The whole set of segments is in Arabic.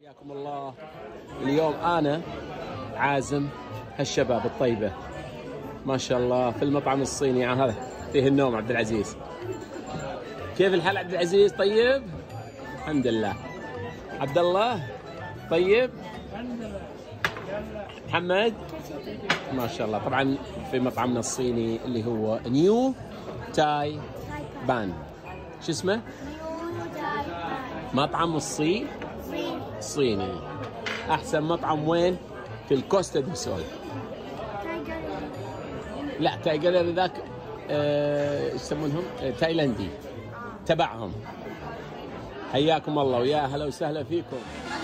حياكم الله. اليوم أنا عازم هالشباب الطيبة ما شاء الله في المطعم الصيني هذا فيه النوم. عبد العزيز، كيف الحال عبد العزيز؟ طيب الحمد لله. عبد الله طيب؟ الحمد لله. محمد ما شاء الله. طبعا في مطعمنا الصيني اللي هو نيو تاي بان. شو اسمه؟ مطعم صيني. احسن مطعم وين؟ في الكوستا دي سول. لا تايجر ذاك ايش يسمونهم؟ تايلاندي تبعهم. حياكم الله ويا هلا وسهلا فيكم.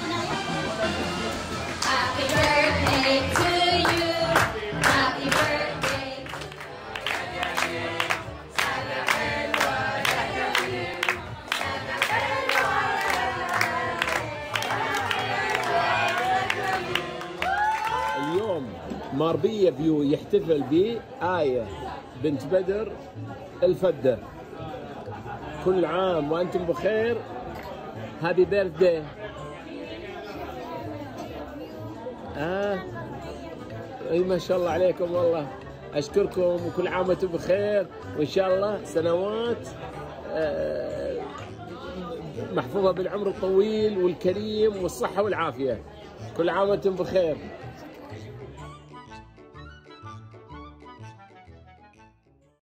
Happy birthday to you. Happy birthday. اليوم ماربية فيو يحتفل بآية بنت بدر الفدة. كل عام وأنتم بخير. هابي بيرثداي. اي ما شاء الله عليكم والله. اشكركم وكل عام وانتم بخير وان شاء الله سنوات محفوظة بالعمر الطويل والكريم والصحة والعافية. كل عام وانتم بخير.